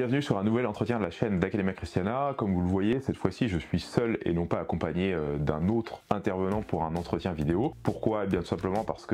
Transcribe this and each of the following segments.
Bienvenue sur un nouvel entretien de la chaîne d'Academia Christiana. Comme vous le voyez, cette fois-ci je suis seul et non pas accompagné d'un autre intervenant pour un entretien vidéo. Pourquoi? Eh bien tout simplement parce que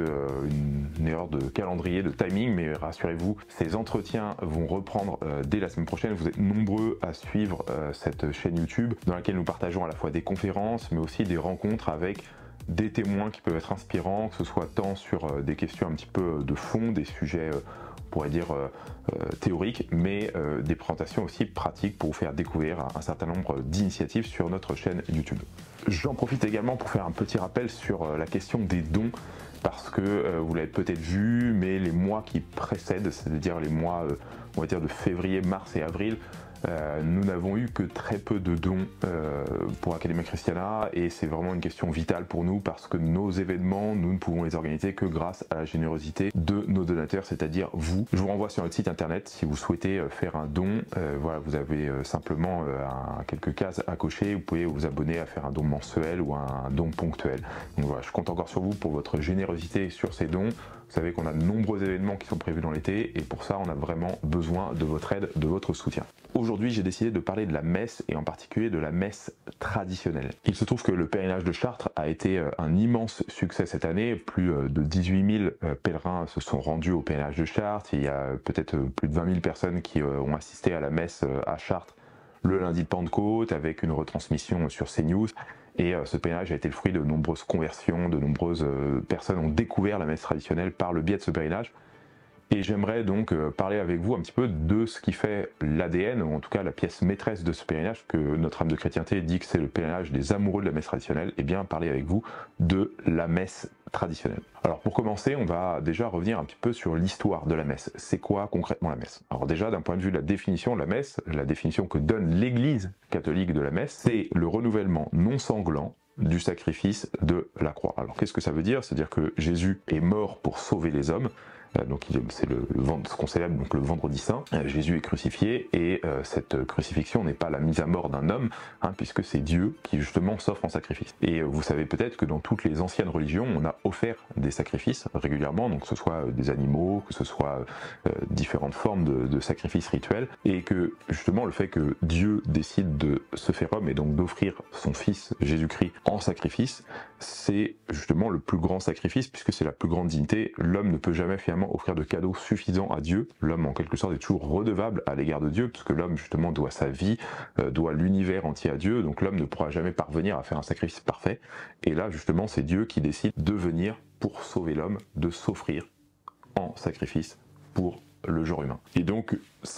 une erreur de calendrier, de timing, mais rassurez-vous, ces entretiens vont reprendre dès la semaine prochaine. Vous êtes nombreux à suivre cette chaîne YouTube dans laquelle nous partageons à la fois des conférences mais aussi des rencontres avec des témoins qui peuvent être inspirants, que ce soit tant sur des questions un petit peu de fond, des sujets on pourrait dire théoriques, mais des présentations aussi pratiques pour vous faire découvrir un certain nombre d'initiatives sur notre chaîne YouTube. J'en profite également pour faire un petit rappel sur la question des dons, parce que vous l'avez peut-être vu, mais les mois qui précèdent, c'est-à-dire les mois on va dire de février, mars et avril, nous n'avons eu que très peu de dons pour Academia Christiana, et c'est vraiment une question vitale pour nous parce que nos événements, nous ne pouvons les organiser que grâce à la générosité de nos donateurs, c'est-à-dire vous. Je vous renvoie sur notre site internet si vous souhaitez faire un don. Voilà, vous avez simplement quelques cases à cocher. Vous pouvez vous abonner à faire un don mensuel ou un don ponctuel. Donc voilà, je compte encore sur vous pour votre générosité sur ces dons. Vous savez qu'on a de nombreux événements qui sont prévus dans l'été et pour ça on a vraiment besoin de votre aide, de votre soutien. Aujourd'hui j'ai décidé de parler de la messe et en particulier de la messe traditionnelle. Il se trouve que le pèlerinage de Chartres a été un immense succès cette année. Plus de 18 000 pèlerins se sont rendus au pèlerinage de Chartres. Il y a peut-être plus de 20 000 personnes qui ont assisté à la messe à Chartres le lundi de Pentecôte avec une retransmission sur CNews. Et ce pèlerinage a été le fruit de nombreuses conversions, de nombreuses personnes ont découvert la messe traditionnelle par le biais de ce pèlerinage. Et j'aimerais donc parler avec vous un petit peu de ce qui fait l'ADN, ou en tout cas la pièce maîtresse de ce pèlerinage, que notre âme de chrétienté dit que c'est le pèlerinage des amoureux de la messe traditionnelle. Et bien parler avec vous de la messe traditionnelle. Alors pour commencer, on va déjà revenir un petit peu sur l'histoire de la messe. C'est quoi concrètement la messe? Alors déjà d'un point de vue de la définition de la messe, la définition que donne l'Église catholique de la messe, c'est le renouvellement non sanglant du sacrifice de la croix. Alors qu'est-ce que ça veut dire? C'est-à-dire que Jésus est mort pour sauver les hommes. Donc c'est ce qu'on célèbre donc le vendredi saint. Jésus est crucifié et cette crucifixion n'est pas la mise à mort d'un homme, puisque c'est Dieu qui justement s'offre en sacrifice. Et vous savez peut-être que dans toutes les anciennes religions, on a offert des sacrifices régulièrement, donc que ce soit des animaux, que ce soit différentes formes de sacrifices rituels, et que justement le fait que Dieu décide de se faire homme et donc d'offrir son fils Jésus-Christ en sacrifice, c'est justement le plus grand sacrifice puisque c'est la plus grande dignité. L'homme ne peut jamais finalement offrir de cadeaux suffisants à Dieu. L'homme en quelque sorte est toujours redevable à l'égard de Dieu puisque l'homme justement doit sa vie, doit l'univers entier à Dieu, donc l'homme ne pourra jamais parvenir à faire un sacrifice parfait. Et là justement c'est Dieu qui décide de venir pour sauver l'homme, de s'offrir en sacrifice pour le genre humain. Et donc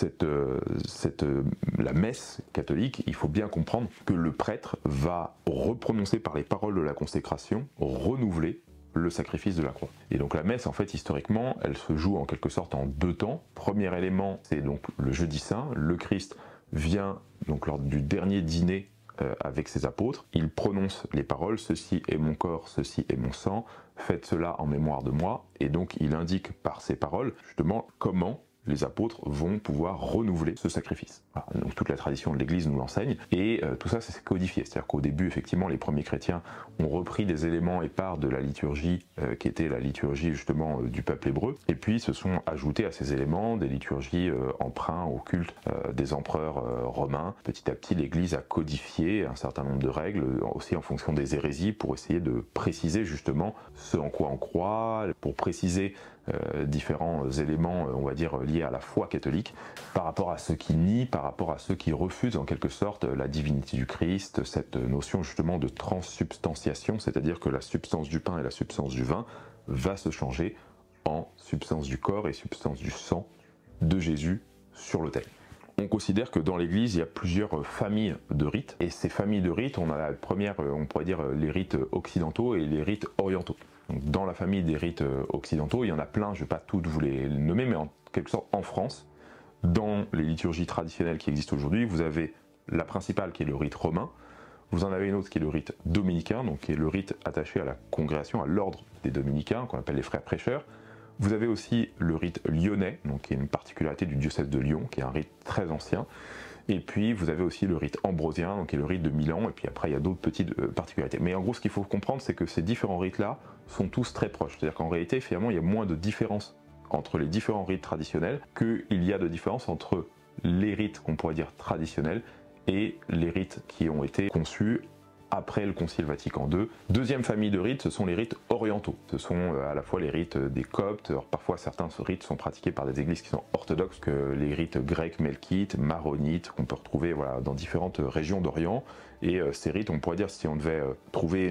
la messe catholique, il faut bien comprendre que le prêtre va reprononcer par les paroles de la consécration, renouveler le sacrifice de la croix. Et donc la messe, en fait, historiquement, elle se joue en quelque sorte en deux temps. Premier élément, c'est donc le jeudi saint. Le Christ vient donc lors du dernier dîner avec ses apôtres. Il prononce les paroles « Ceci est mon corps, ceci est mon sang, faites cela en mémoire de moi ». Et donc il indique par ces paroles justement comment les apôtres vont pouvoir renouveler ce sacrifice. Voilà, donc toute la tradition de l'Église nous l'enseigne, et tout ça c'est codifié, c'est-à-dire qu'au début effectivement les premiers chrétiens ont repris des éléments épars de la liturgie qui était la liturgie justement du peuple hébreu, et puis se sont ajoutés à ces éléments des liturgies emprunts au culte des empereurs romains. Petit à petit l'Église a codifié un certain nombre de règles, aussi en fonction des hérésies, pour essayer de préciser justement ce en quoi on croit, pour préciser différents éléments, on va dire, liés à la foi catholique, par rapport à ceux qui nient, par rapport à ceux qui refusent en quelque sorte la divinité du Christ, cette notion justement de transsubstantiation, c'est-à-dire que la substance du pain et la substance du vin va se changer en substance du corps et substance du sang de Jésus sur l'autel. On considère que dans l'Église, il y a plusieurs familles de rites, et ces familles de rites, on a la première, on pourrait dire les rites occidentaux et les rites orientaux. Donc dans la famille des rites occidentaux, il y en a plein, je ne vais pas toutes vous les nommer, mais en quelque sorte en France, dans les liturgies traditionnelles qui existent aujourd'hui, vous avez la principale qui est le rite romain, vous en avez une autre qui est le rite dominicain, donc qui est le rite attaché à la congrégation, à l'ordre des dominicains, qu'on appelle les frères prêcheurs. Vous avez aussi le rite lyonnais, donc qui est une particularité du diocèse de Lyon, qui est un rite très ancien. Et puis vous avez aussi le rite ambrosien, donc qui est le rite de Milan, et puis après il y a d'autres petites particularités. Mais en gros ce qu'il faut comprendre, c'est que ces différents rites-là sont tous très proches. C'est-à-dire qu'en réalité, finalement, il y a moins de différence entre les différents rites traditionnels qu'il y a de différence entre les rites qu'on pourrait dire traditionnels et les rites qui ont été conçus après le Concile Vatican II. Deuxième famille de rites, ce sont les rites orientaux. Ce sont à la fois les rites des Coptes, alors parfois certains rites sont pratiqués par des églises qui sont orthodoxes, que les rites grecs, melkites, maronites, qu'on peut retrouver voilà, dans différentes régions d'Orient. Et ces rites, on pourrait dire, si on devait trouver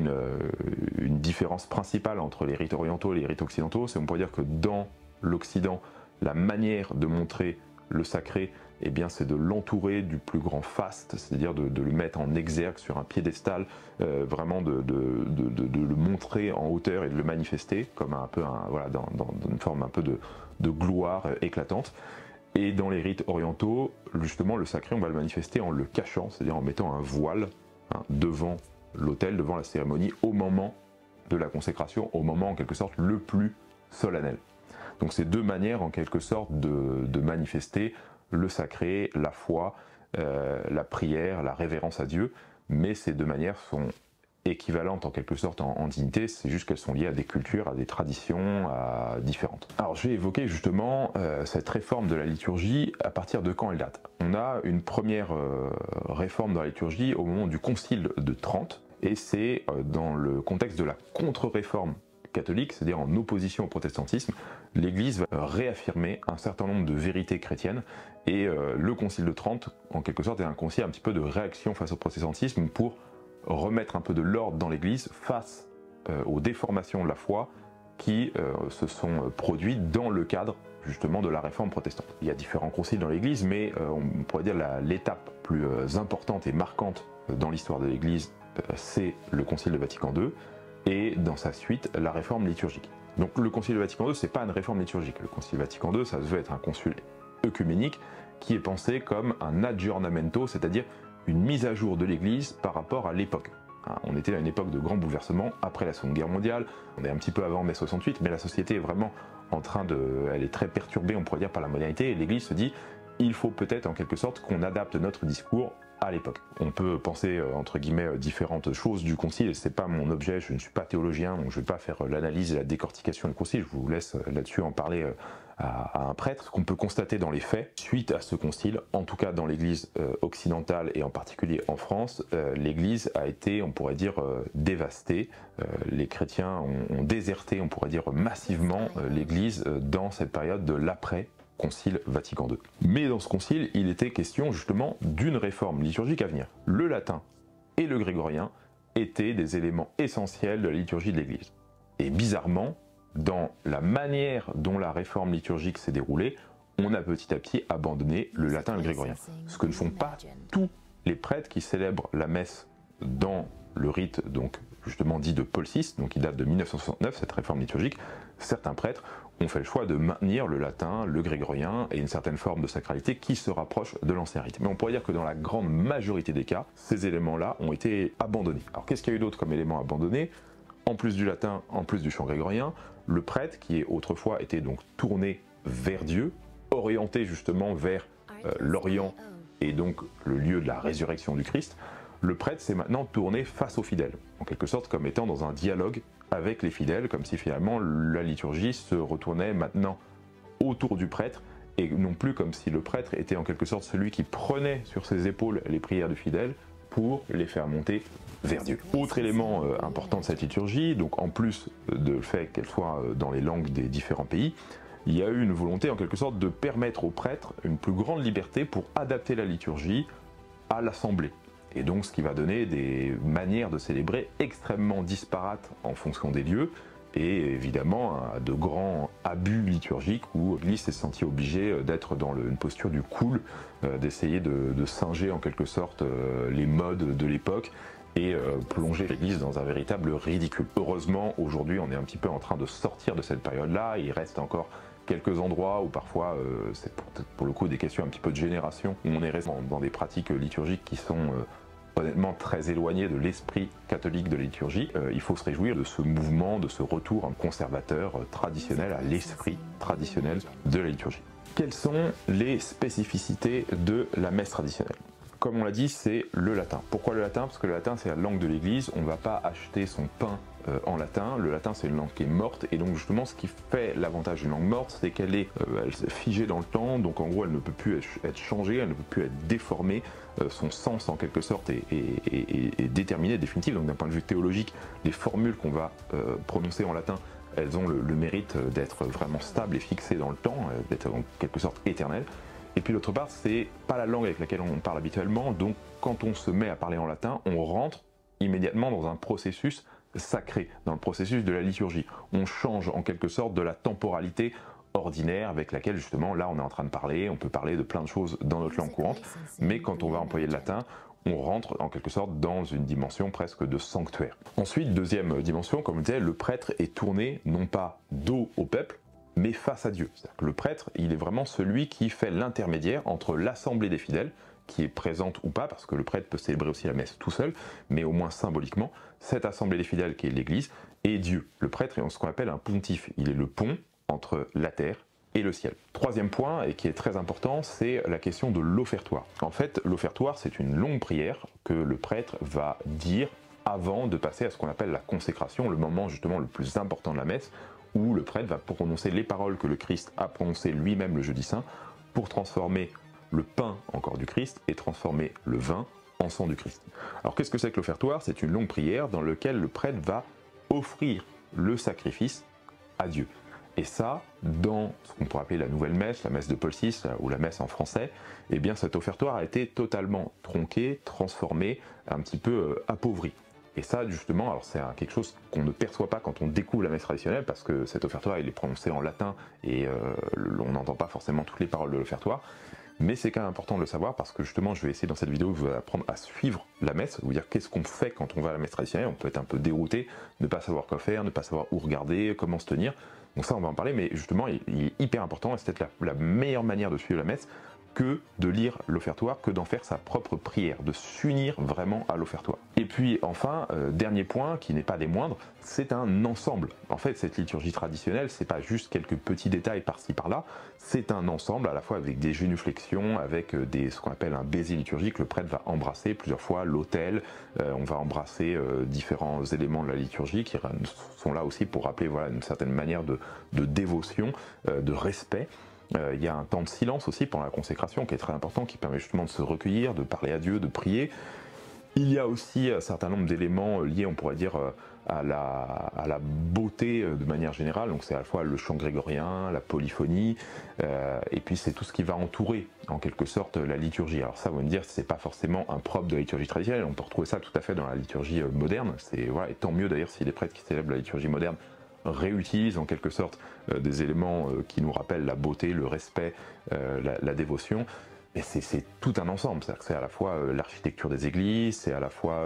une différence principale entre les rites orientaux et les rites occidentaux, c'est on pourrait dire que dans l'Occident, la manière de montrer le sacré, eh bien, c'est de l'entourer du plus grand faste, c'est-à-dire de le mettre en exergue sur un piédestal, vraiment de le montrer en hauteur et de le manifester comme un peu voilà, dans une forme un peu de gloire éclatante. Et dans les rites orientaux, justement, le sacré, on va le manifester en le cachant, c'est-à-dire en mettant un voile devant l'autel, devant la cérémonie, au moment de la consécration, au moment en quelque sorte le plus solennel. Donc c'est deux manières en quelque sorte de manifester le sacré, la foi, la prière, la révérence à Dieu, mais ces deux manières sont équivalentes en quelque sorte en dignité, c'est juste qu'elles sont liées à des cultures, à des traditions différentes. Alors je vais évoquer justement cette réforme de la liturgie, à partir de quand elle date. On a une première réforme dans la liturgie au moment du Concile de Trente, et c'est dans le contexte de la contre-réforme catholique, c'est-à-dire en opposition au protestantisme, l'Église va réaffirmer un certain nombre de vérités chrétiennes, et le Concile de Trente, en quelque sorte, est un concile un petit peu de réaction face au protestantisme pour remettre un peu de l'ordre dans l'Église face aux déformations de la foi qui se sont produites dans le cadre justement de la réforme protestante. Il y a différents conciles dans l'Église, mais on pourrait dire l'étape plus importante et marquante dans l'histoire de l'Église, c'est le Concile de Vatican II, et dans sa suite, la réforme liturgique. Donc le Concile de Vatican II, c'est pas une réforme liturgique. Le Concile de Vatican II, ça veut être un concile œcuménique qui est pensé comme un aggiornamento, c'est-à-dire une mise à jour de l'Église par rapport à l'époque. On était à une époque de grands bouleversements après la Seconde Guerre mondiale, on est un petit peu avant mai 68, mais la société est vraiment en train elle est très perturbée, on pourrait dire, par la modernité, et l'Église se dit, il faut peut-être en quelque sorte qu'on adapte notre discours à l'époque. On peut penser entre guillemets différentes choses du concile, et c'est pas mon objet, je ne suis pas théologien, donc je ne vais pas faire l'analyse et la décortication du concile, je vous laisse là-dessus en parler à un prêtre. Ce qu'on peut constater dans les faits, suite à ce concile, en tout cas dans l'église occidentale et en particulier en France, l'église a été, on pourrait dire, dévastée. Les chrétiens ont déserté, on pourrait dire, massivement l'église dans cette période de l'après Concile Vatican II. Mais dans ce concile, il était question justement d'une réforme liturgique à venir. Le latin et le grégorien étaient des éléments essentiels de la liturgie de l'Église. Et bizarrement, dans la manière dont la réforme liturgique s'est déroulée, on a petit à petit abandonné le latin et le grégorien. Ce que ne font pas tous les prêtres qui célèbrent la messe dans le rite, donc justement dit de Paul VI, donc qui date de 1969, cette réforme liturgique. Certains prêtres ont fait le choix de maintenir le latin, le grégorien et une certaine forme de sacralité qui se rapproche de l'ancien rite. Mais on pourrait dire que dans la grande majorité des cas, ces éléments-là ont été abandonnés. Alors qu'est-ce qu'il y a eu d'autre comme éléments abandonnés? En plus du latin, en plus du chant grégorien, le prêtre, qui autrefois était donc tourné vers Dieu, orienté justement vers l'Orient et donc le lieu de la résurrection du Christ, le prêtre s'est maintenant tourné face aux fidèles, en quelque sorte comme étant dans un dialogue avec les fidèles, comme si finalement la liturgie se retournait maintenant autour du prêtre, et non plus comme si le prêtre était en quelque sorte celui qui prenait sur ses épaules les prières du fidèle pour les faire monter vers Dieu. Autre élément important de cette liturgie, donc en plus du fait qu'elle soit dans les langues des différents pays, il y a eu une volonté en quelque sorte de permettre aux prêtres une plus grande liberté pour adapter la liturgie à l'assemblée. Et donc ce qui va donner des manières de célébrer extrêmement disparates en fonction des lieux, et évidemment de grands abus liturgiques où l'Église s'est sentie obligée d'être dans une posture du cool, d'essayer de singer en quelque sorte les modes de l'époque, et plonger l'Église dans un véritable ridicule. Heureusement, aujourd'hui, on est un petit peu en train de sortir de cette période-là. Il reste encore quelques endroits où parfois, c'est pour le coup des questions un petit peu de génération, où on est resté dans des pratiques liturgiques qui sont honnêtement très éloignées de l'esprit catholique de la liturgie. Il faut se réjouir de ce mouvement, de ce retour conservateur, traditionnel, à l'esprit traditionnel de la liturgie. Quelles sont les spécificités de la messe traditionnelle ? Comme on l'a dit, c'est le latin. Pourquoi le latin? Parce que le latin, c'est la langue de l'Église. On ne va pas acheter son pain en latin. Le latin, c'est une langue qui est morte, et donc justement, ce qui fait l'avantage d'une langue morte, c'est qu'elle est figée dans le temps, donc en gros, elle ne peut plus être changée, elle ne peut plus être déformée, son sens en quelque sorte est déterminé, définitif. Donc d'un point de vue théologique, les formules qu'on va prononcer en latin, elles ont le mérite d'être vraiment stables et fixées dans le temps, d'être en quelque sorte éternelles. Et puis d'autre part, c'est pas la langue avec laquelle on parle habituellement, donc quand on se met à parler en latin, on rentre immédiatement dans un processus sacré, dans le processus de la liturgie. On change en quelque sorte de la temporalité ordinaire avec laquelle justement là on est en train de parler, on peut parler de plein de choses dans notre langue courante, mais quand on va employer le latin, on rentre en quelque sorte dans une dimension presque de sanctuaire. Ensuite, deuxième dimension, comme je disais, le prêtre est tourné non pas dos au peuple, mais face à Dieu. C'est-à-dire que le prêtre, il est vraiment celui qui fait l'intermédiaire entre l'assemblée des fidèles, qui est présente ou pas, parce que le prêtre peut célébrer aussi la messe tout seul, mais au moins symboliquement, cette assemblée des fidèles qui est l'Église, et Dieu. Le prêtre est ce qu'on appelle un pontife, il est le pont entre la terre et le ciel. Troisième point, et qui est très important, c'est la question de l'offertoire. En fait, l'offertoire, c'est une longue prière que le prêtre va dire avant de passer à ce qu'on appelle la consécration, le moment justement le plus important de la messe, où le prêtre va prononcer les paroles que le Christ a prononcées lui-même le jeudi saint, pour transformer le pain en corps du Christ et transformer le vin en sang du Christ. Alors qu'est-ce que c'est que l'offertoire? C'est une longue prière dans laquelle le prêtre va offrir le sacrifice à Dieu. Et ça, dans ce qu'on pourrait appeler la nouvelle messe, la messe de Paul VI, ou la messe en français, eh bien cet offertoire a été totalement tronqué, transformé, un petit peu appauvri. Et ça, justement, alors c'est quelque chose qu'on ne perçoit pas quand on découvre la messe traditionnelle, parce que cet offertoire, il est prononcé en latin, et on n'entend pas forcément toutes les paroles de l'offertoire. Mais c'est quand même important de le savoir, parce que justement, je vais essayer dans cette vidéo de vous apprendre à suivre la messe, vous dire qu'est-ce qu'on fait quand on va à la messe traditionnelle. On peut être un peu dérouté, ne pas savoir quoi faire, ne pas savoir où regarder, comment se tenir. Donc ça, on va en parler, mais justement, il est hyper important, et c'est peut-être la meilleure manière de suivre la messe, que de lire l'offertoire, que d'en faire sa propre prière, de s'unir vraiment à l'offertoire. Et puis enfin, dernier point, qui n'est pas des moindres, c'est un ensemble. En fait, cette liturgie traditionnelle, c'est pas juste quelques petits détails par-ci par-là, c'est un ensemble à la fois avec des génuflexions, avec ce qu'on appelle un baiser liturgique. Le prêtre va embrasser plusieurs fois l'autel, on va embrasser différents éléments de la liturgie qui sont là aussi pour rappeler voilà, une certaine manière de dévotion, de respect. Il y a un temps de silence aussi pendant la consécration qui est très important, qui permet justement de se recueillir, de parler à Dieu, de prier. Il y a aussi un certain nombre d'éléments liés, on pourrait dire, à la beauté de manière générale. Donc c'est à la fois le chant grégorien, la polyphonie, et puis c'est tout ce qui va entourer en quelque sorte la liturgie. Alors ça, vous me dire, c'est pas forcément un propre de la liturgie traditionnelle, on peut retrouver ça tout à fait dans la liturgie moderne. Voilà, et tant mieux d'ailleurs si les prêtres qui célèbrent la liturgie moderne réutilise en quelque sorte des éléments qui nous rappellent la beauté, le respect, la dévotion. Mais c'est tout un ensemble, c'est à la fois l'architecture des églises, c'est à la fois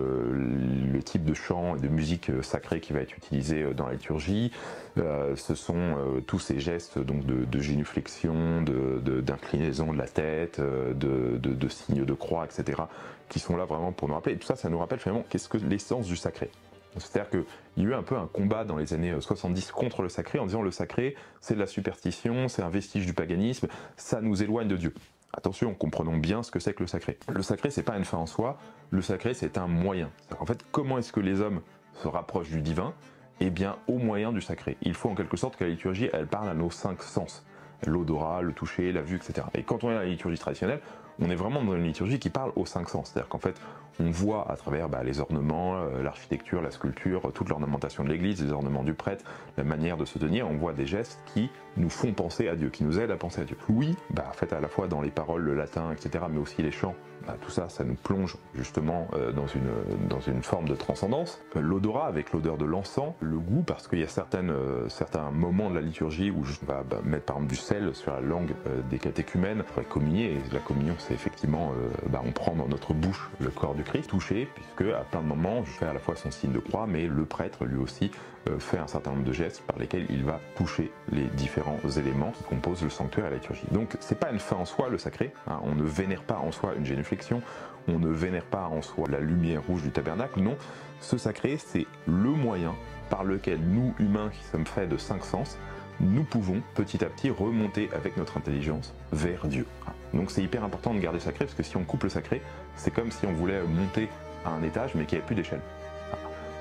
le type de chant et de musique sacrée qui va être utilisé dans la liturgie, ce sont tous ces gestes donc de génuflexion, d'inclinaison de la tête, de signes de croix, etc., qui sont là vraiment pour nous rappeler. Et tout ça, ça nous rappelle finalement qu'est-ce que l'essence du sacré. C'est-à-dire qu'il y a eu un peu un combat dans les années 70 contre le sacré, en disant le sacré, c'est de la superstition, c'est un vestige du paganisme, ça nous éloigne de Dieu. Attention, comprenons bien ce que c'est que le sacré. Le sacré, c'est pas une fin en soi, le sacré, c'est un moyen. En fait, comment est-ce que les hommes se rapprochent du divin? Eh bien, au moyen du sacré. Il faut en quelque sorte que la liturgie, elle parle à nos 5 sens. L'odorat, le toucher, la vue, etc. Et quand on est à la liturgie traditionnelle, on est vraiment dans une liturgie qui parle aux 5 sens. C'est-à-dire qu'en fait, on voit à travers les ornements, l'architecture, la sculpture, toute l'ornementation de l'église, les ornements du prêtre, la manière de se tenir, on voit des gestes qui nous font penser à Dieu, qui nous aident à penser à Dieu. Oui, en fait, à la fois dans les paroles, le latin, etc., mais aussi les chants, tout ça, ça nous plonge justement dans une forme de transcendance. L'odorat, avec l'odeur de l'encens, le goût, parce qu'il y a certains moments de la liturgie où on va mettre par exemple du sel sur la langue des catéchumènes pour la communier, et la communion, c'est effectivement, on prend dans notre bouche le corps du Christ, touché, puisque à plein de moments, je fais à la fois son signe de croix, mais le prêtre lui aussi fait un certain nombre de gestes par lesquels il va toucher les différents éléments qui composent le sanctuaire et la liturgie. Donc c'est pas une fin en soi le sacré, hein, on ne vénère pas en soi une génuflexion, on ne vénère pas en soi la lumière rouge du tabernacle, non, ce sacré c'est le moyen par lequel nous, humains qui sommes faits de 5 sens, nous pouvons petit à petit remonter avec notre intelligence vers Dieu. Donc c'est hyper important de garder le sacré, parce que si on coupe le sacré, c'est comme si on voulait monter à un étage mais qu'il n'y avait plus d'échelle.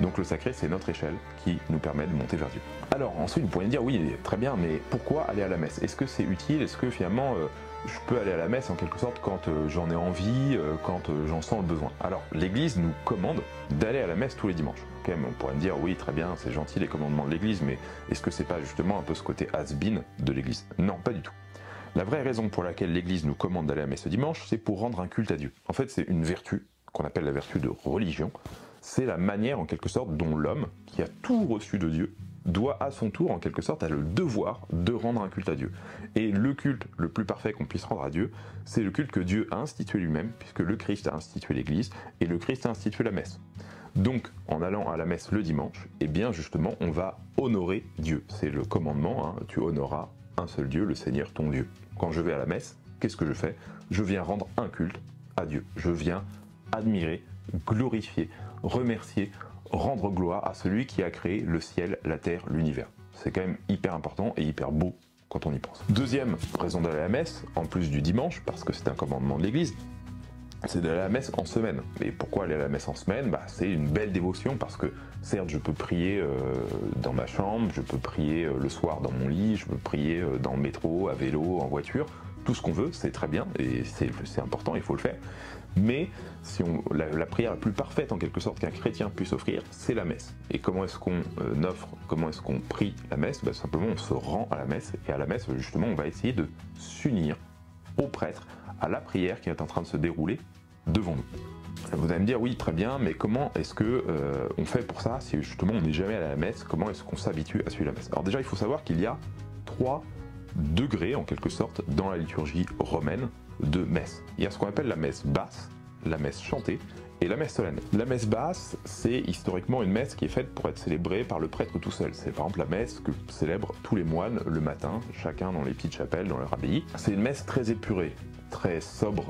Donc le sacré, c'est notre échelle qui nous permet de monter vers Dieu. Alors ensuite, vous pourriez me dire, oui, très bien, mais pourquoi aller à la messe? Est-ce que c'est utile? Est-ce que finalement, je peux aller à la messe en quelque sorte quand j'en ai envie, quand j'en sens le besoin? Alors l'Église nous commande d'aller à la messe tous les dimanches. Okay, on pourrait me dire, oui, très bien, c'est gentil les commandements de l'Église, mais est-ce que c'est pas justement un peu ce côté has-been de l'Église? Non, pas du tout. La vraie raison pour laquelle l'Église nous commande d'aller à la messe ce dimanche, c'est pour rendre un culte à Dieu. En fait, c'est une vertu qu'on appelle la vertu de religion. C'est la manière, en quelque sorte, dont l'homme, qui a tout reçu de Dieu, doit à son tour, en quelque sorte, a le devoir de rendre un culte à Dieu. Et le culte le plus parfait qu'on puisse rendre à Dieu, c'est le culte que Dieu a institué lui-même, puisque le Christ a institué l'Église, et le Christ a institué la messe. Donc, en allant à la messe le dimanche, eh bien justement, on va honorer Dieu. C'est le commandement, hein, tu honoreras un seul Dieu, le Seigneur ton Dieu. Quand je vais à la messe, qu'est-ce que je fais? Je viens rendre un culte à Dieu. Je viens admirer, glorifier, remercier, rendre gloire à celui qui a créé le ciel, la terre, l'univers. C'est quand même hyper important et hyper beau quand on y pense. Deuxième raison d'aller à la messe, en plus du dimanche, parce que c'est un commandement de l'Église, c'est d'aller à la messe en semaine. Et pourquoi aller à la messe en semaine? C'est une belle dévotion parce que certes je peux prier dans ma chambre, je peux prier le soir dans mon lit, je peux prier dans le métro, à vélo, en voiture, tout ce qu'on veut, c'est très bien et c'est important, il faut le faire. Mais si la prière la plus parfaite en quelque sorte qu'un chrétien puisse offrir, c'est la messe. Et comment est-ce qu'on offre, comment est-ce qu'on prie la messe? Simplement on se rend à la messe et à la messe justement on va essayer de s'unir au prêtre, à la prière qui est en train de se dérouler devant nous. Vous allez me dire oui très bien, mais comment est-ce que on fait pour ça si justement on n'est jamais à la messe? Comment est-ce qu'on s'habitue à suivre la messe? Alors déjà il faut savoir qu'il y a 3 degrés en quelque sorte dans la liturgie romaine de messe. Il y a ce qu'on appelle la messe basse, la messe chantée et la messe solennelle. La messe basse, c'est historiquement une messe qui est faite pour être célébrée par le prêtre tout seul. C'est par exemple la messe que célèbrent tous les moines le matin, chacun dans les petites chapelles, dans leur abbaye. C'est une messe très épurée, très sobre,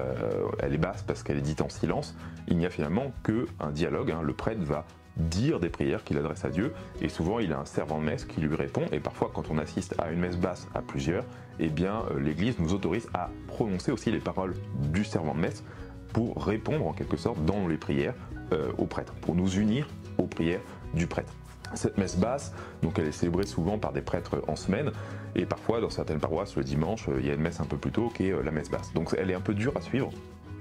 elle est basse parce qu'elle est dite en silence. Il n'y a finalement qu'un dialogue, hein. Le prêtre va dire des prières qu'il adresse à Dieu et souvent il a un servant de messe qui lui répond et parfois quand on assiste à une messe basse à plusieurs, eh bien l'Église nous autorise à prononcer aussi les paroles du servant de messe pour répondre en quelque sorte dans les prières au prêtre, pour nous unir aux prières du prêtre. Cette messe basse, donc elle est célébrée souvent par des prêtres en semaine et parfois dans certaines paroisses le dimanche il y a une messe un peu plus tôt qui est la messe basse. Donc elle est un peu dure à suivre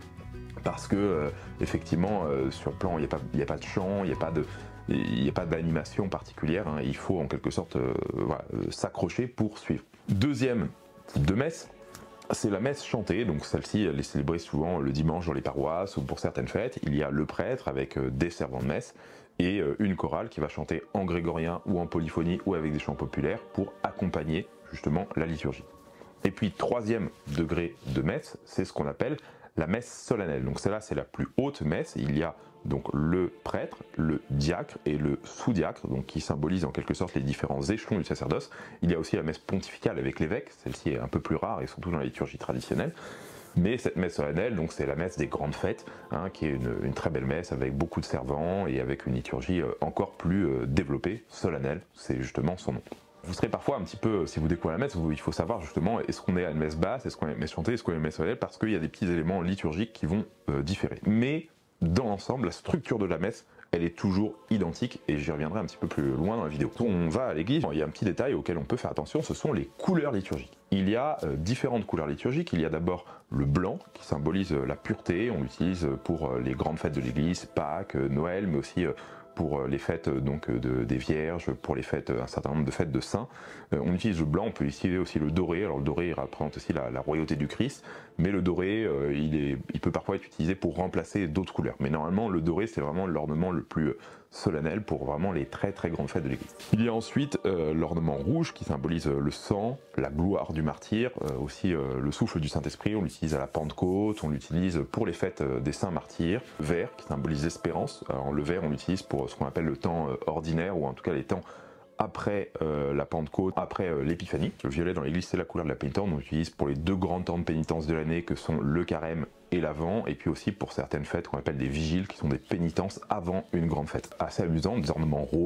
parce que effectivement sur le plan il n'y a pas de chant, il n'y a pas d'animation particulière, hein, il faut en quelque sorte voilà, s'accrocher pour suivre. Deuxième type de messe, c'est la messe chantée, donc celle-ci elle est célébrée souvent le dimanche dans les paroisses ou pour certaines fêtes. Il y a le prêtre avec des servants de messe et une chorale qui va chanter en grégorien ou en polyphonie ou avec des chants populaires pour accompagner justement la liturgie. Et puis troisième degré de messe, c'est ce qu'on appelle la messe solennelle. Donc celle-là c'est la plus haute messe, il y a donc le prêtre, le diacre et le sous-diacre, donc qui symbolisent en quelque sorte les différents échelons du sacerdoce. Il y a aussi la messe pontificale avec l'évêque, celle-ci est un peu plus rare et surtout dans la liturgie traditionnelle. Mais cette messe solennelle, donc c'est la messe des grandes fêtes, hein, qui est une très belle messe avec beaucoup de servants et avec une liturgie encore plus développée, solennelle, c'est justement son nom. Vous serez parfois un petit peu, si vous découvrez la messe, il faut savoir justement, est-ce qu'on est à une messe basse, est-ce qu'on est à une messe chantée, est-ce qu'on est à une messe solennelle, parce qu'il y a des petits éléments liturgiques qui vont différer. Mais dans l'ensemble, la structure de la messe, elle est toujours identique et j'y reviendrai un petit peu plus loin dans la vidéo. On va à l'église, il y a un petit détail auquel on peut faire attention, ce sont les couleurs liturgiques. Il y a différentes couleurs liturgiques, il y a d'abord le blanc qui symbolise la pureté, on l'utilise pour les grandes fêtes de l'église, Pâques, Noël, mais aussi pour les fêtes donc des vierges, pour les fêtes, un certain nombre de fêtes de saints. On utilise le blanc, on peut utiliser aussi le doré. Alors le doré il représente aussi la royauté du Christ, mais le doré il peut parfois être utilisé pour remplacer d'autres couleurs. Mais normalement le doré c'est vraiment l'ornement le plus solennel pour vraiment les très très grandes fêtes de l'église. Il y a ensuite l'ornement rouge qui symbolise le sang, la gloire du martyr, aussi le souffle du Saint-Esprit, on l'utilise à la Pentecôte, on l'utilise pour les fêtes des saints martyrs. Vert qui symbolise l'espérance, alors le vert on l'utilise pour ce qu'on appelle le temps ordinaire ou en tout cas les temps après la Pentecôte, après l'épiphanie. Le violet dans l'église c'est la couleur de la pénitence, on l'utilise pour les 2 grands temps de pénitence de l'année que sont le carême et l'Avent, et puis aussi pour certaines fêtes qu'on appelle des vigiles qui sont des pénitences avant une grande fête. Assez amusant, des ornements roses,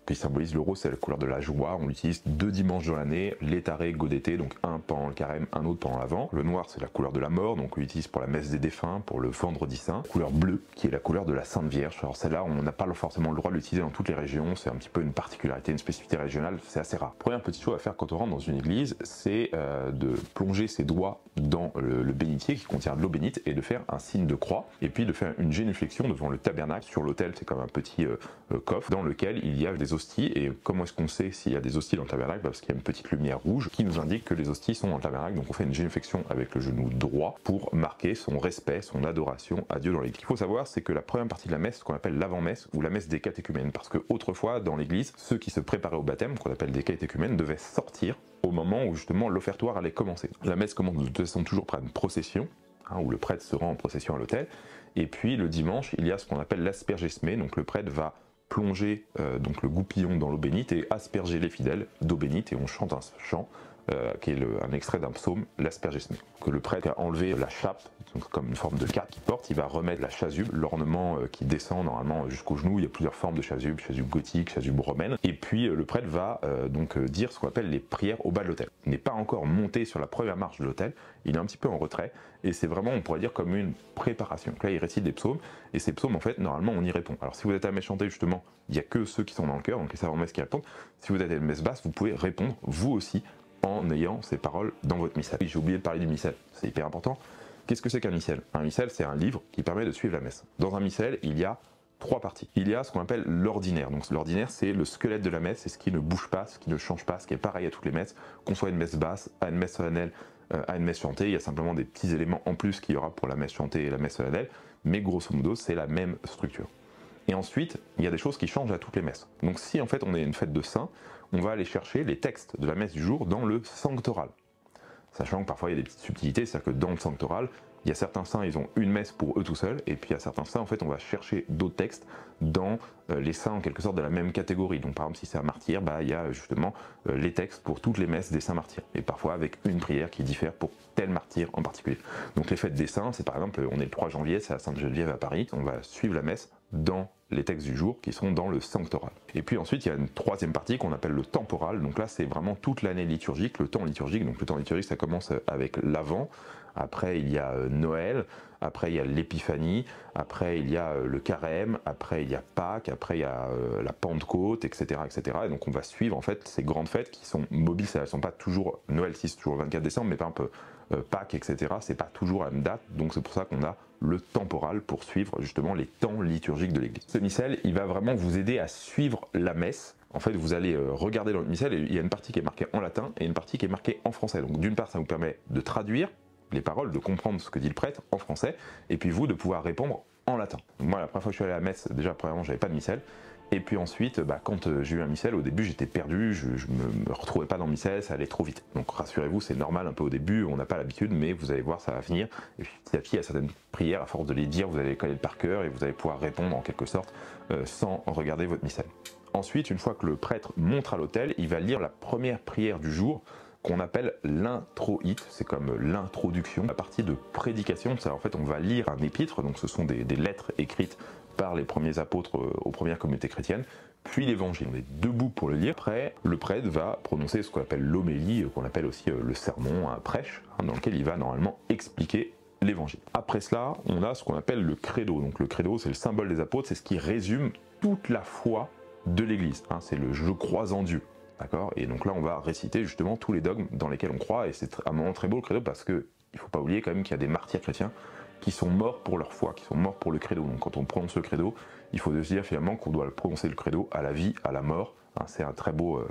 qui symbolise le rose, c'est la couleur de la joie. On l'utilise 2 dimanches dans l'année, les tarés, go d'été, donc un pendant le carême, un autre pendant l'Avent. Le noir, c'est la couleur de la mort, donc on l'utilise pour la messe des défunts, pour le vendredi saint. Couleur bleue, qui est la couleur de la Sainte Vierge. Alors celle-là, on n'a pas forcément le droit de l'utiliser dans toutes les régions, c'est un petit peu une particularité, une spécificité régionale, c'est assez rare. Première petite chose à faire quand on rentre dans une église, c'est de plonger ses doigts dans le bénitier qui contient de l'eau bénite et de faire un signe de croix, et puis de faire une génuflexion devant le tabernacle. Sur l'autel, c'est comme un petit coffre dans lequel il y a des hosties. Et comment est-ce qu'on sait s'il y a des hosties dans le tabernacle? Parce qu'il y a une petite lumière rouge qui nous indique que les hosties sont dans le tabernacle. Donc on fait une génuflexion avec le genou droit pour marquer son respect, son adoration à Dieu dans l'église. Ce qu'il faut savoir, c'est que la première partie de la messe, ce qu'on appelle l'avant-messe ou la messe des catéchumènes, parce que autrefois dans l'église, ceux qui se préparaient au baptême, qu'on appelle des catéchumènes, devaient sortir au moment où justement l'offertoire allait commencer. La messe commence de toute façon toujours par une procession, où le prêtre se rend en procession à l'autel, et puis le dimanche, il y a ce qu'on appelle l'aspergesme, donc le prêtre va plonger donc le goupillon dans l'eau bénite et asperger les fidèles d'eau bénite, et on chante un chant qui est un extrait d'un psaume, l'aspergesme. Que le prêtre a enlevé la chape, donc comme une forme de cape qu'il porte, il va remettre la chasuble, l'ornement qui descend normalement jusqu'au genou. Il y a plusieurs formes de chasuble, chasuble gothique, chasuble romaine. Et puis le prêtre va donc dire ce qu'on appelle les prières au bas de l'autel. Il n'est pas encore monté sur la première marche de l'autel, il est un petit peu en retrait, et c'est vraiment, on pourrait dire, comme une préparation. Donc là, il récite des psaumes, et ces psaumes, en fait, normalement, on y répond. Alors si vous êtes à messe chantée, justement, il n'y a que ceux qui sont dans le cœur, donc les savants messes qui répondent. Si vous êtes à une messe basse, vous pouvez répondre, vous aussi, en ayant ces paroles dans votre missel. J'ai oublié de parler du missel, c'est hyper important. Qu'est-ce que c'est qu'un missel? Un missel, c'est un livre qui permet de suivre la messe. Dans un missel, il y a 3 parties. Il y a ce qu'on appelle l'ordinaire. Donc l'ordinaire, c'est le squelette de la messe, c'est ce qui ne bouge pas, ce qui ne change pas, ce qui est pareil à toutes les messes, qu'on soit une messe basse, à une messe solennelle, à une messe chantée. Il y a simplement des petits éléments en plus qu'il y aura pour la messe chantée et la messe solennelle, mais grosso modo, c'est la même structure. Et ensuite, il y a des choses qui changent à toutes les messes. Donc si en fait on est une fête de saints, on va aller chercher les textes de la messe du jour dans le sanctoral. Sachant que parfois il y a des petites subtilités, c'est-à-dire que dans le sanctoral, il y a certains saints, ils ont une messe pour eux tout seuls, et puis il y a certains saints, en fait, on va chercher d'autres textes dans les saints en quelque sorte de la même catégorie. Donc par exemple, si c'est un martyr, il y a justement les textes pour toutes les messes des saints martyrs, et parfois avec une prière qui diffère pour tel martyr en particulier. Donc les fêtes des saints, c'est par exemple, on est le 3 janvier, c'est la Sainte Geneviève à Paris, on va suivre la messe dans les textes du jour qui sont dans le sanctoral. Et puis ensuite, il y a une troisième partie qu'on appelle le temporal. Donc là, c'est vraiment toute l'année liturgique, le temps liturgique. Donc le temps liturgique, ça commence avec l'Avent. Après, il y a Noël. Après, il y a l'Épiphanie. Après, il y a le Carême. Après, il y a Pâques. Après, il y a la Pentecôte, etc., etc. Et donc, on va suivre en fait ces grandes fêtes qui sont mobiles. Elles ne sont pas toujours Noël, si c'est toujours le 24 décembre, mais par exemple Pâques, etc. C'est pas toujours la même date. Donc, c'est pour ça qu'on a le temporal pour suivre justement les temps liturgiques de l'Église. Ce missel, il va vraiment vous aider à suivre la messe. En fait, vous allez regarder dans le missel, et il y a une partie qui est marquée en latin et une partie qui est marquée en français. Donc d'une part, ça vous permet de traduire les paroles, de comprendre ce que dit le prêtre en français, et puis vous, de pouvoir répondre en latin. Donc moi, la première fois que je suis allé à la messe, déjà, premièrement, j'avais pas de missel. Et puis ensuite, quand j'ai eu un missel, au début j'étais perdu, je me retrouvais pas dans le missel, ça allait trop vite. Donc rassurez-vous, c'est normal un peu au début, on n'a pas l'habitude, mais vous allez voir, ça va venir. Et puis petit à petit, il y a certaines prières, à force de les dire, vous allez les connaître par cœur et vous allez pouvoir répondre en quelque sorte sans regarder votre missel. Ensuite, une fois que le prêtre monte à l'autel, il va lire la première prière du jour, qu'on appelle l'introïte, c'est comme l'introduction, la partie de prédication. En fait, on va lire un épître, donc ce sont des lettres écrites par les premiers apôtres aux premières communautés chrétiennes, puis l'évangile. On est debout pour le lire. Après, le prêtre va prononcer ce qu'on appelle l'homélie, qu'on appelle aussi le sermon, un prêche, dans lequel il va normalement expliquer l'évangile. Après cela, on a ce qu'on appelle le credo. Donc le credo, c'est le symbole des apôtres, c'est ce qui résume toute la foi de l'Église. C'est le « je crois en Dieu ». D'accord. Et donc là, on va réciter justement tous les dogmes dans lesquels on croit, et c'est un moment très beau le credo, parce que il faut pas oublier quand même qu'il y a des martyrs chrétiens qui sont morts pour leur foi, qui sont morts pour le credo. Donc quand on prononce le credo, il faut se dire finalement qu'on doit prononcer le credo à la vie, à la mort. C'est un très beau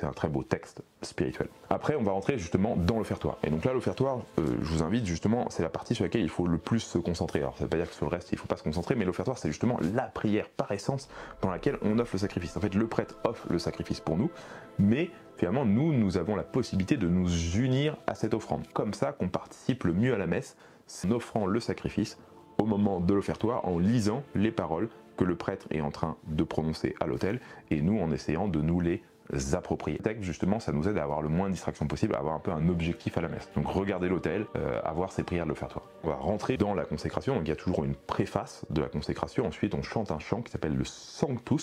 texte spirituel. Après, on va rentrer justement dans l'offertoire. Et donc là, l'offertoire, je vous invite justement, c'est la partie sur laquelle il faut le plus se concentrer. Alors ça ne veut pas dire que sur le reste, il ne faut pas se concentrer, mais l'offertoire, c'est justement la prière par essence dans laquelle on offre le sacrifice. En fait, le prêtre offre le sacrifice pour nous, mais finalement, nous avons la possibilité de nous unir à cette offrande. Comme ça qu'on participe le mieux à la messe, c'est en offrant le sacrifice au moment de l'offertoire, en lisant les paroles que le prêtre est en train de prononcer à l'autel, et nous en essayant de nous les approprier. Le texte, justement, ça nous aide à avoir le moins de distractions possible, à avoir un peu un objectif à la messe. Donc regarder l'autel, avoir ses prières de l'offertoire. On va rentrer dans la consécration, donc il y a toujours une préface de la consécration, ensuite on chante un chant qui s'appelle le Sanctus,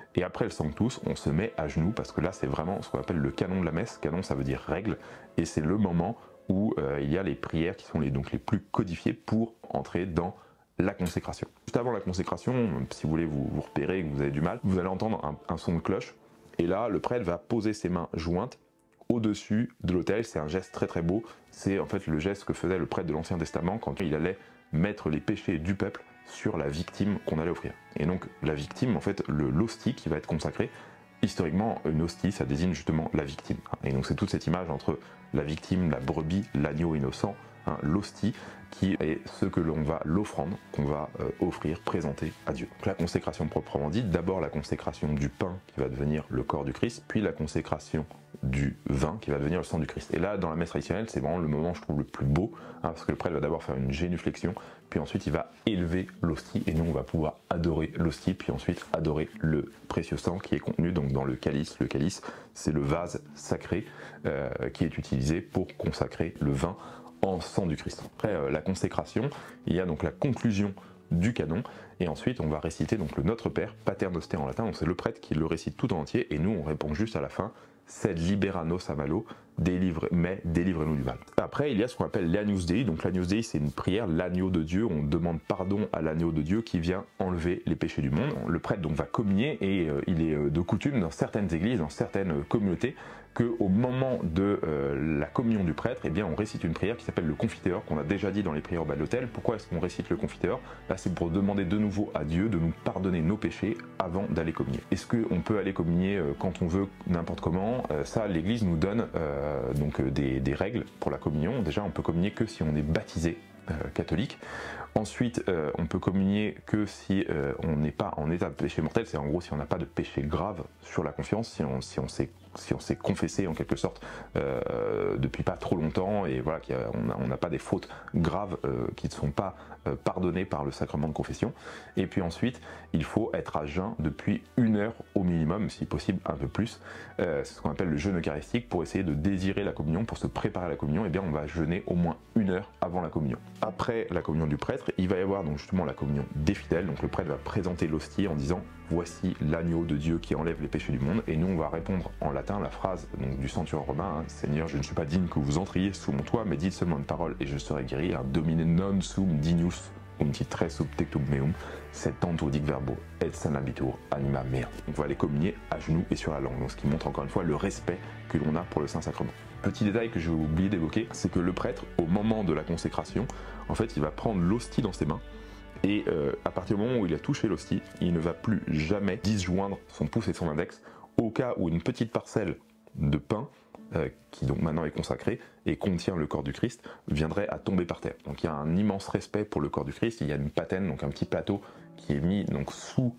Et après le Sanctus, on se met à genoux parce que là c'est vraiment ce qu'on appelle le canon de la messe. Canon ça veut dire règle, et c'est le moment où il y a les prières qui sont donc les plus codifiées pour entrer dans la consécration. Juste avant la consécration, si vous voulez vous repérer, que vous avez du mal, vous allez entendre un son de cloche, et là le prêtre va poser ses mains jointes au-dessus de l'autel. C'est un geste très très beau, c'est en fait le geste que faisait le prêtre de l'Ancien Testament quand il allait mettre les péchés du peuple sur la victime qu'on allait offrir. Et donc la victime, en fait, l'hostie qui va être consacrée, historiquement une hostie ça désigne justement la victime. Et donc c'est toute cette image entre la victime, la brebis, l'agneau innocent, l'hostie qui est ce que l'on va, l'offrande qu'on va offrir, présenter à Dieu. Donc la consécration proprement dite, d'abord la consécration du pain qui va devenir le corps du Christ, puis la consécration du vin qui va devenir le sang du Christ. Et là dans la messe traditionnelle c'est vraiment le moment je trouve le plus beau, parce que le prêtre va d'abord faire une génuflexion, puis ensuite il va élever l'hostie, et nous on va pouvoir adorer l'hostie, puis ensuite adorer le précieux sang qui est contenu donc dans le calice. Le calice c'est le vase sacré qui est utilisé pour consacrer le vin en sang du Christ. Après la consécration, il y a donc la conclusion du canon, et ensuite on va réciter donc le Notre Père, Pater Noster en latin, donc c'est le prêtre qui le récite tout entier, et nous on répond juste à la fin, sed libera nos a malo, délivre-nous du mal. Après il y a ce qu'on appelle l'Agnus Dei, donc l'Agnus Dei c'est une prière, l'agneau de Dieu, on demande pardon à l'agneau de Dieu qui vient enlever les péchés du monde. Le prêtre donc va communier, et il est de coutume dans certaines églises, dans certaines communautés, qu'au moment de la communion du prêtre, eh bien, on récite une prière qui s'appelle le Confiteor, qu'on a déjà dit dans les prières au bas de l'autel. Pourquoi est-ce qu'on récite le Confiteor? Là, c'est pour demander de nouveau à Dieu de nous pardonner nos péchés avant d'aller communier. Est-ce qu'on peut aller communier quand on veut, n'importe comment? Ça, l'Église nous donne donc des règles pour la communion. Déjà, on peut communier que si on est baptisé catholique. Ensuite, on peut communier que si on n'est pas en état de péché mortel, c'est en gros si on n'a pas de péché grave sur la conscience, si on s'est confessé en quelque sorte depuis pas trop longtemps, et voilà, on n'a pas des fautes graves qui ne sont pas pardonnées par le sacrement de confession. Et puis ensuite, il faut être à jeun depuis 1 heure au minimum, si possible un peu plus. C'est ce qu'on appelle le jeûne eucharistique. Pour essayer de désirer la communion, pour se préparer à la communion, et bien on va jeûner au moins 1 heure avant la communion. Après la communion du prêtre, il va y avoir donc justement la communion des fidèles. Donc le prêtre va présenter l'hostie en disant voici l'agneau de Dieu qui enlève les péchés du monde, et nous on va répondre en latin la phrase donc, du centurion romain, Seigneur, je ne suis pas digne que vous entriez sous mon toit, mais dites seulement une parole et je serai guéri. Domine non sum dignus umtitre sub tectum meum, sed tanto dic verbo et sanabitur anima mea. On va aller communier à genoux et sur la langue, donc ce qui montre encore une fois le respect que l'on a pour le Saint-Sacrement. Petit détail que j'ai oublié d'évoquer, c'est que le prêtre, au moment de la consécration, en fait il va prendre l'hostie dans ses mains, et à partir du moment où il a touché l'hostie, il ne va plus jamais disjoindre son pouce et son index, au cas où une petite parcelle de pain, qui donc maintenant est consacré et contient le corps du Christ, viendrait à tomber par terre. Donc il y a un immense respect pour le corps du Christ. Il y a une patène, donc un petit plateau qui est mis donc sous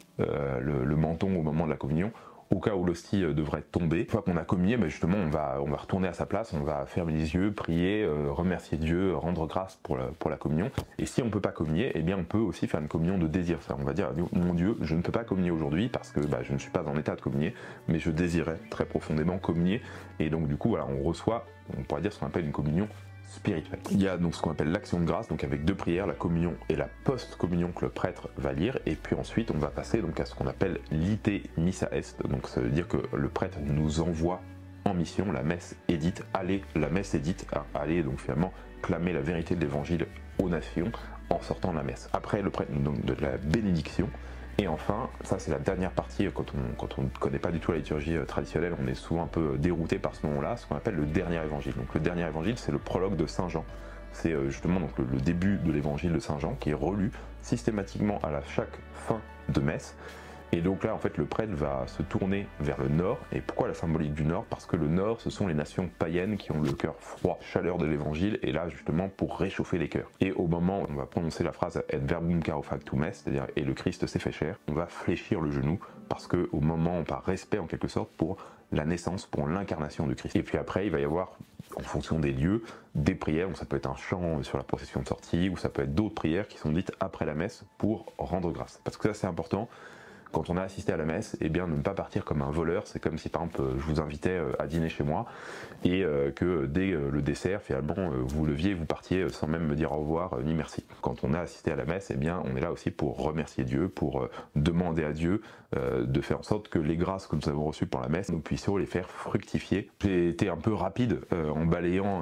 le menton au moment de la communion, au cas où l'hostie devrait tomber. Une fois qu'on a communié, ben justement on va retourner à sa place, on va fermer les yeux, prier, remercier Dieu, rendre grâce pour la communion. Et si on ne peut pas communier, eh bien on peut aussi faire une communion de désir. Ça, on va dire, mon Dieu, je ne peux pas communier aujourd'hui parce que je ne suis pas en état de communier, mais je désirais très profondément communier. Et donc du coup, voilà, on reçoit, on pourrait dire ce qu'on appelle une communion spirituelle. Il y a donc ce qu'on appelle l'action de grâce, donc avec 2 prières, la communion et la post-communion que le prêtre va lire, et puis ensuite on va passer donc à ce qu'on appelle l'ite missa est, donc ça veut dire que le prêtre nous envoie en mission, la messe est dite, allez, la messe est dite, allez donc finalement clamer la vérité de l'évangile aux nations en sortant de la messe. Après le prêtre nous donne de la bénédiction. Et enfin, ça c'est la dernière partie, quand on ne connaît pas du tout la liturgie traditionnelle, on est souvent un peu dérouté par ce moment-là, ce qu'on appelle le dernier évangile. Donc le dernier évangile, c'est le prologue de Saint Jean. C'est justement donc, le début de l'évangile de Saint Jean qui est relu systématiquement à chaque fin de messe. Et donc là, en fait, le prêtre va se tourner vers le nord. Et pourquoi la symbolique du nord? Parce que le nord, ce sont les nations païennes qui ont le cœur froid, chaleur de l'évangile, et là, justement, pour réchauffer les cœurs. Et au moment où on va prononcer la phrase « Et verbum caro factum est », c'est-à-dire « Et le Christ s'est fait chair », on va fléchir le genou, parce qu'au moment, par respect en quelque sorte, pour la naissance, pour l'incarnation du Christ. Et puis après, il va y avoir, en fonction des lieux, des prières, donc ça peut être un chant sur la procession de sortie, ou ça peut être d'autres prières qui sont dites après la messe pour rendre grâce. Parce que ça, c'est important. quand on a assisté à la messe, eh bien ne pas partir comme un voleur. C'est comme si par exemple je vous invitais à dîner chez moi et que dès le dessert finalement vous leviez, vous partiez sans même me dire au revoir ni merci. Quand on a assisté à la messe, eh bien on est là aussi pour remercier Dieu, pour demander à Dieu de faire en sorte que les grâces que nous avons reçues pour la messe, nous puissions les faire fructifier. J'ai été un peu rapide en balayant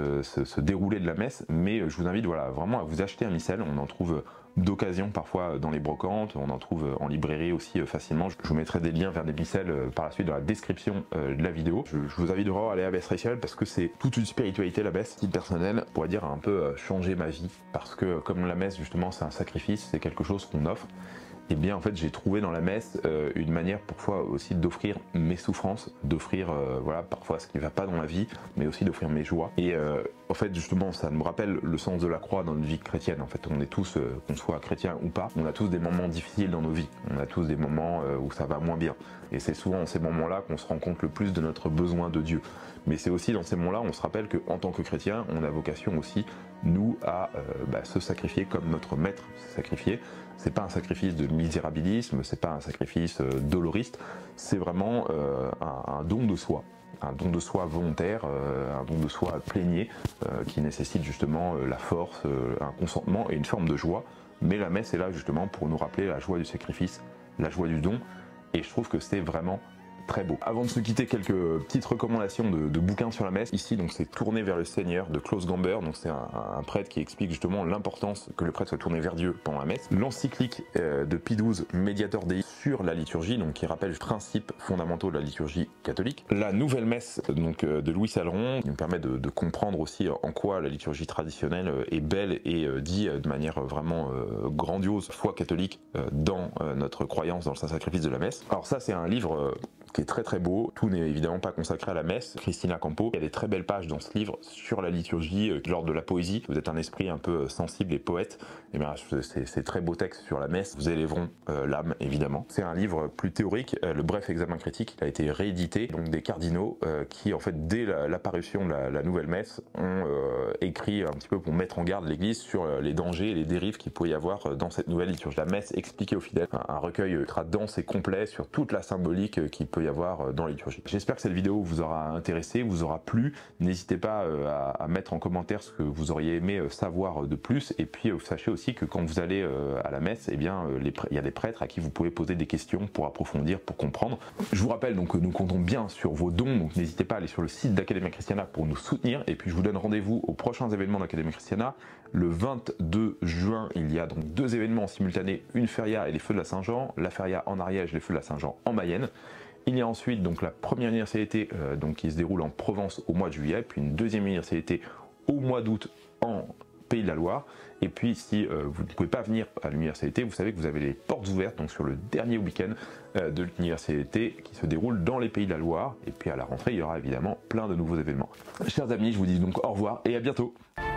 ce déroulé de la messe, mais je vous invite voilà, vraiment à vous acheter un missel. On en trouve d'occasion parfois dans les brocantes, on en trouve en librairie aussi facilement. Je vous mettrai des liens vers des missels par la suite dans la description de la vidéo. Je vous invite vraiment à aller à Best Ritual parce que c'est toute une spiritualité la messe, titre personnel, on pourrait dire a un peu changé ma vie, parce que comme la messe justement c'est un sacrifice, c'est quelque chose qu'on offre. Et bien en fait j'ai trouvé dans la messe une manière parfois aussi d'offrir mes souffrances, d'offrir voilà parfois ce qui ne va pas dans la vie, mais aussi d'offrir mes joies. Et en fait justement ça me rappelle le sens de la croix dans notre vie chrétienne. En fait on est tous, qu'on soit chrétien ou pas, on a tous des moments difficiles dans nos vies, on a tous des moments où ça va moins bien. Et c'est souvent dans ces moments-là qu'on se rend compte le plus de notre besoin de Dieu. Mais c'est aussi dans ces moments-là on se rappelle qu'en tant que chrétien, on a vocation aussi, nous, à se sacrifier comme notre maître s'est sacrifié. C'est pas un sacrifice de misérabilisme, c'est pas un sacrifice doloriste, c'est vraiment un don de soi. Un don de soi volontaire, un don de soi plénier, qui nécessite justement la force, un consentement et une forme de joie. Mais la messe est là justement pour nous rappeler la joie du sacrifice, la joie du don, et je trouve que c'est vraiment très beau. Avant de se quitter, quelques petites recommandations de bouquins sur la messe. Ici donc c'est Tourné vers le Seigneur de Klaus Gamber, donc c'est un prêtre qui explique justement l'importance que le prêtre soit tourné vers Dieu pendant la messe. L'encyclique de Pie XII, Mediator Dei, sur la liturgie, donc qui rappelle les principes fondamentaux de la liturgie catholique. La nouvelle messe donc de Louis Salleron, qui nous permet de comprendre aussi en quoi la liturgie traditionnelle est belle et dit de manière vraiment grandiose, foi catholique dans notre croyance dans le Saint-Sacrifice de la messe. Alors ça c'est un livre qui est très très beau. Tout n'est évidemment pas consacré à la messe. Christina Campo, il y a des très belles pages dans ce livre sur la liturgie, lors de la poésie. Vous êtes un esprit un peu sensible et poète, et bien c'est très beau texte sur la messe vous élèveront l'âme évidemment. C'est un livre plus théorique, le bref examen critique a été réédité, donc des cardinaux qui en fait dès l'apparition de la nouvelle messe ont écrit un petit peu pour mettre en garde l'église sur les dangers et les dérives qu'il pouvait y avoir dans cette nouvelle liturgie. La messe expliquée aux fidèles, un recueil ultra dense et complet sur toute la symbolique qu'il peut y avoir dans la liturgie. J'espère que cette vidéo vous aura intéressé, vous aura plu. N'hésitez pas à mettre en commentaire ce que vous auriez aimé savoir de plus, et puis sachez aussi que quand vous allez à la messe, eh bien il y a des prêtres à qui vous pouvez poser des questions pour approfondir, pour comprendre. Je vous rappelle donc que nous comptons bien sur vos dons, donc n'hésitez pas à aller sur le site d'Academia Christiana pour nous soutenir, et puis je vous donne rendez-vous aux prochains événements d'Academia Christiana. Le 22 juin, il y a donc 2 événements en simultané, une feria et les feux de la Saint-Jean, la feria en Ariège, les feux de la Saint-Jean en Mayenne. Il y a ensuite donc la première universalité donc qui se déroule en Provence au mois de juillet, puis une deuxième universalité au mois d'août en Pays de la Loire. Et puis si vous ne pouvez pas venir à l'universalité, vous savez que vous avez les portes ouvertes donc sur le dernier week-end de l'universalité qui se déroule dans les Pays de la Loire. Et puis à la rentrée, il y aura évidemment plein de nouveaux événements. Chers amis, je vous dis donc au revoir et à bientôt.